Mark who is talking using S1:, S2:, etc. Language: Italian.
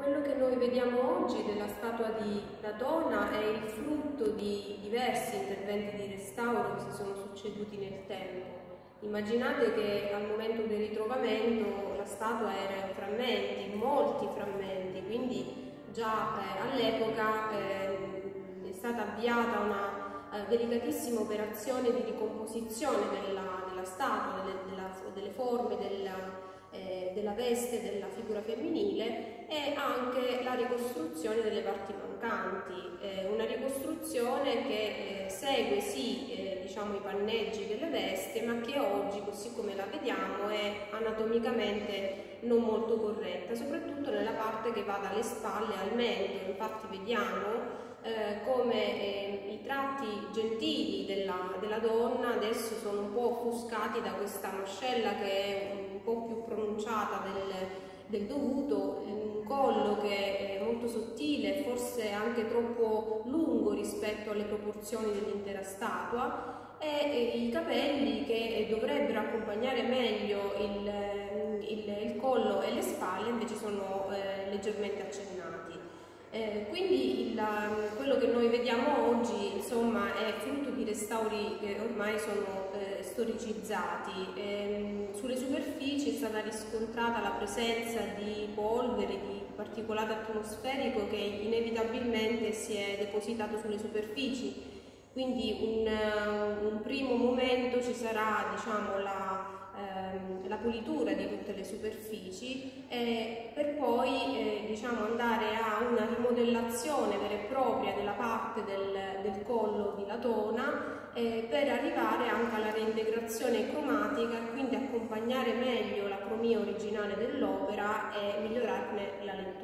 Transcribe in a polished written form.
S1: Quello che noi vediamo oggi della statua di Latona è il frutto di diversi interventi di restauro che si sono succeduti nel tempo. Immaginate che al momento del ritrovamento la statua era in frammenti, molti frammenti, quindi già all'epoca è stata avviata una delicatissima operazione di ricomposizione della statua, delle forme, della veste, della figura femminile, e anche la ricostruzione delle parti mancanti, una ricostruzione che segue sì diciamo i panneggi delle vesti, ma che oggi, così come la vediamo, è anatomicamente non molto corretta, soprattutto nella parte che va dalle spalle al mento. Infatti vediamo come i tratti gentili della donna adesso sono un po' offuscati da questa mascella che è un po' più pronunciata del dovuto, un collo che è molto sottile, forse anche troppo lungo rispetto alle proporzioni dell'intera statua, e i capelli che dovrebbero accompagnare meglio il collo e le spalle invece sono leggermente accennati. Quindi quello che noi vediamo oggi, insomma, è frutto di restauri che ormai sono storicizzati. Sulle superfici è stata riscontrata la presenza di polvere, di particolato atmosferico che inevitabilmente si è depositato sulle superfici. Quindi un primo momento ci sarà, diciamo, la pulitura di tutte le superfici, per poi diciamo, andare a una rimodellazione vera e propria della parte del collo di Latona, per arrivare anche alla reintegrazione cromatica, quindi accompagnare meglio la cromia originale dell'opera e migliorarne la lettura.